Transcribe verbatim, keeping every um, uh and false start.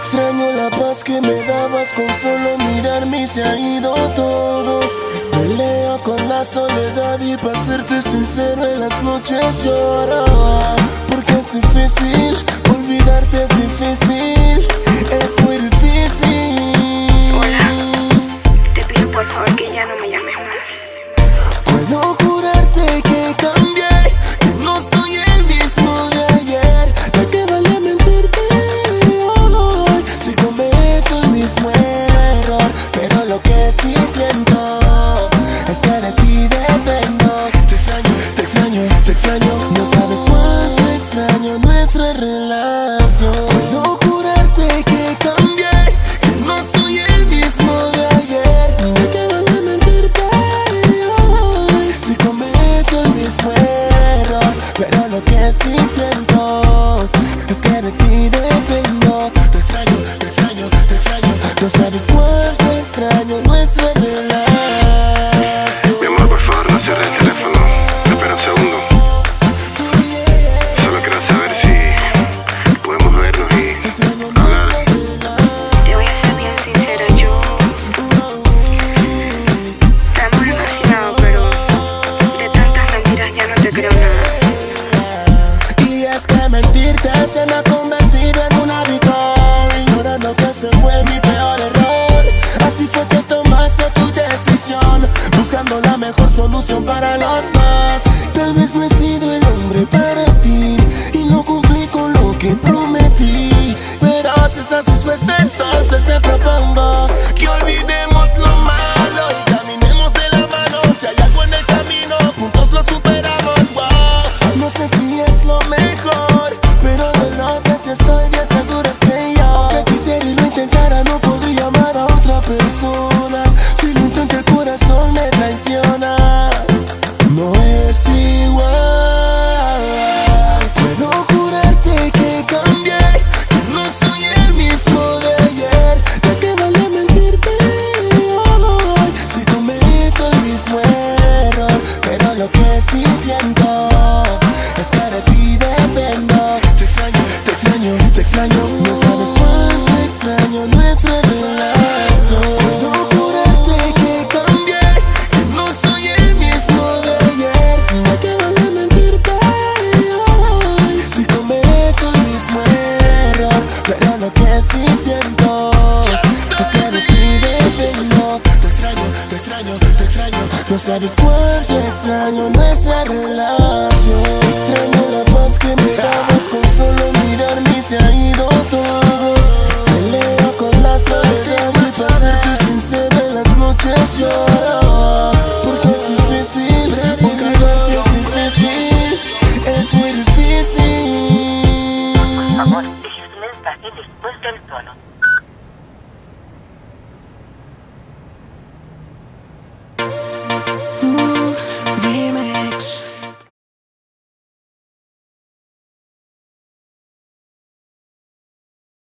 Extraño la paz que me dabas con solo mirarme y se ha ido todo. Peleo con la soledad y para serte sincero en las noches lloro. Porque es difícil, olvidarte es difícil, es muy difícil. Hola, te pido por favor que ya no me llames más. Puedo jurarte que cambié, que no soy el mismo de ayer. ¿De qué vale mentirte hoy si cometo el mismo error? Pero lo que sí siento es que de ti dependo. Te extraño, te extraño, te extraño. No sabes cuánto extraño nuestra relación. Puedo jurarte que cambié, que no soy el mismo de ayer. ¿De qué vale mentirte hoy si cometo el mismo error? Pero lo que sí siento es que de ti dependo. Te extraño, te extraño, te extraño. No sabes cuánto extraño nuestra relación. Mi amor, por favor, no cierres el teléfono. Espera un segundo. Solo quiero saber si podemos vernos y hablar. Te voy a ser bien sincera, yo te amo demasiado, pero de tantas mentiras ya no te creo nada. Y es que mentirte se me ha convertido en un hábito, ignorando que ese fue mi peor error. Así fue que tomaste tu decisión, buscando la mejor solución para los dos. Tal vez no he sido el hombre para ti y no cumplí con lo que prometí, pero si estás dispuesta entonces te propongo que olvidemos lo malo y caminemos de la mano. Si hay algo en el camino, juntos lo superamos. Wow. No sé si es lo mejor, pero de lo que sí estoy bien segura es que yo, aunque quisiera y lo intentara, no podría amar a otra persona. Si lo intento el corazón me traiciona. No es igual. Puedo jurarte que cambié, que no soy el mismo de ayer. ¿De qué vale mentirte hoy si cometo el mismo error? Pero lo que sí siento es que de ti dependo. Te extraño, te extraño, te extraño. No sabes cuánto extraño nuestra relación. Puedo jurarte que cambié, que no soy el mismo de ayer. ¿De qué vale mentirte hoy si cometo el mismo error? Pero lo que sí siento es que de ti dependo. Te extraño, te extraño, te extraño. No sabes cuánto extraño nuestra relación. Extraño la paz que me dabas con solo mirarme y se ha ido todo. Peleo con la soledad y para serte sincera en las noches lloro. Porque es difícil, olvidarte es difícil, es muy difícil. Por favor, deje su mensaje después del tono.